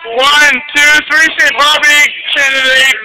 1, 2, 3, say Bobby, chin to the